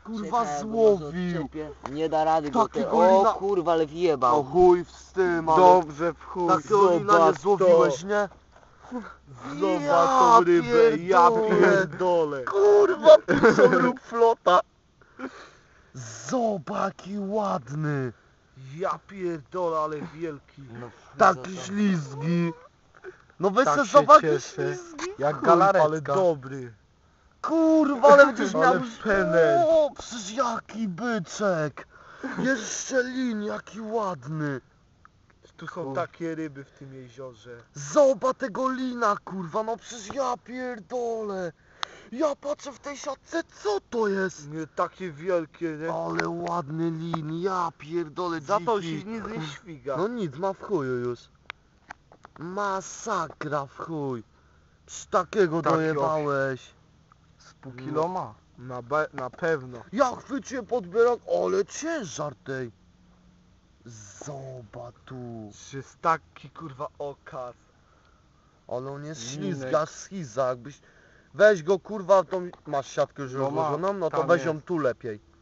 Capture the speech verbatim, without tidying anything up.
kurwa Czekaj, bo może złowił. odczepię. Nie da rady go Takiego te... O lina- kurwa, ale wjebał. O chuj z tym, ale Dobrze w chuj. takiego lina nie Zobacz złowiłeś, to. nie? Zobacz tą rybę, ja pierdolę. pierdolę. Kurwa, piszą rób flota. Zobacz jaki ładny. Ja pierdolę, ale wielki. No, Taki ślizgi. No weź Tak se się zobacz jakie cieszę. ślizgi. Jak Chuj, galaretka. ale Ale dobry. Kurwa, ale będziesz miał... Ale penel. O, przecież jaki byczek. Jeszcze lin, jaki ładny. Tu są Chuj. takie ryby w tym jeziorze. Zobacz tego lina, kurwa, no przecież ja pierdolę. Ja patrzę w tej siatce, co to jest? Nie, takie wielkie, nie? Ale ładny lin, ja pierdolę, Za to dziki. się nic nie świga. No nic, ma w chuju już. Masakra w chuj. Psz, takiego Taki dojebałeś. Z pół kilo ma. Na, be, na pewno. Ja chwyciłem podbierak, ale ciężar tej. Zobacz tu. Że jest taki kurwa okaz. Ale on jest Linek. ślizga, schiza, jakbyś... Weź go kurwa, tą... Masz siatkę już No mam, rozłożoną, no to tam weź ją jest. tu lepiej.